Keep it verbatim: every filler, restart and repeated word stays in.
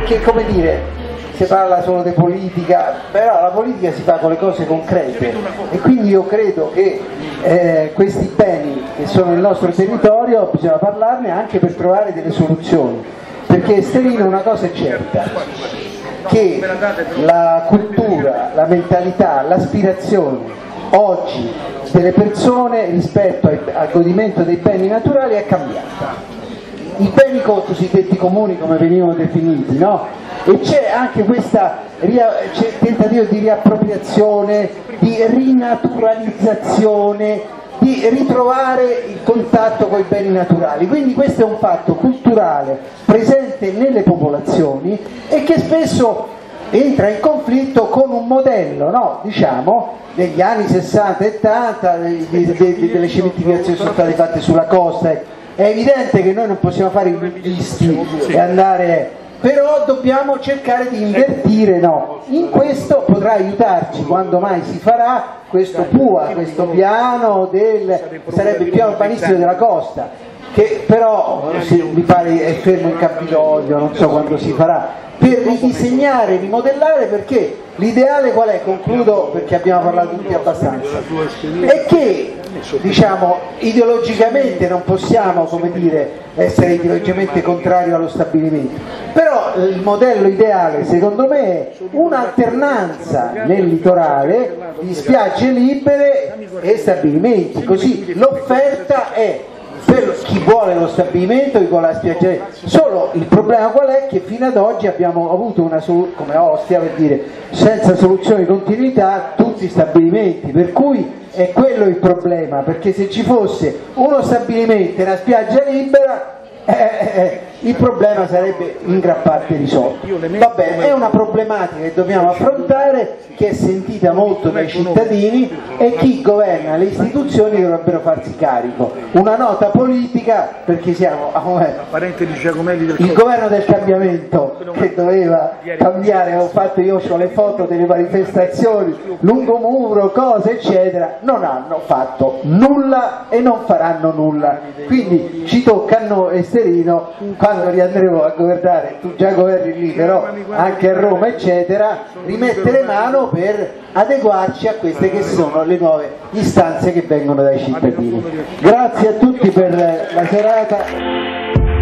perché come dire, si parla solo di politica, però la politica si fa con le cose concrete e quindi io credo che eh, questi beni che sono nel nostro territorio bisogna parlarne anche per trovare delle soluzioni, perché Esterino una cosa è certa, che la cultura, la mentalità, l'aspirazione oggi delle persone rispetto al, al godimento dei beni naturali è cambiata. I beni cosiddetti comuni come venivano definiti, no? E c'è anche questo tentativo di riappropriazione, di rinaturalizzazione, di ritrovare il contatto con i beni naturali, quindi questo è un fatto culturale presente nelle popolazioni e che spesso entra in conflitto con un modello, no? Diciamo, degli anni sessanta e settanta, delle cementificazioni sono state fatte sulla costa. È evidente che noi non possiamo fare i buddisti e andare, però dobbiamo cercare di invertire, no? In questo potrà aiutarci quando mai si farà questo P U A, questo piano del, sarebbe il piano urbanistico della costa, che però mi pare è fermo in Campidoglio, non so quando si farà, per ridisegnare, rimodellare, perché l'ideale qual è? Concludo perché abbiamo parlato tutti abbastanza, è che diciamo ideologicamente non possiamo, come dire, essere ideologicamente contrari allo stabilimento, però il modello ideale secondo me è un'alternanza nel litorale di spiagge libere e stabilimenti, così l'offerta è per chi vuole lo stabilimento, chi vuole la spiaggia. Solo il problema qual è? Che fino ad oggi abbiamo avuto una soluzione, come Ostia per dire, senza soluzione di continuità tutti i stabilimenti, per cui è quello il problema, perché se ci fosse uno stabilimento e una spiaggia libera eh, eh, il problema sarebbe in gran parte risolto. Vabbè, è una problematica che dobbiamo affrontare, che è sentita molto dai cittadini e chi governa le istituzioni dovrebbero farsi carico. Una nota politica, perché siamo il governo del cambiamento che doveva cambiare, ho fatto io ho le foto delle manifestazioni, lungomuro, cose eccetera, non hanno fatto nulla e non faranno nulla, quindi ci tocca a noi Esterino, quando li andremo a governare, tu già governi lì però anche a Roma eccetera, rimettere mano per adeguarci a queste che sono le nuove istanze che vengono dai cittadini. Grazie a tutti per la serata.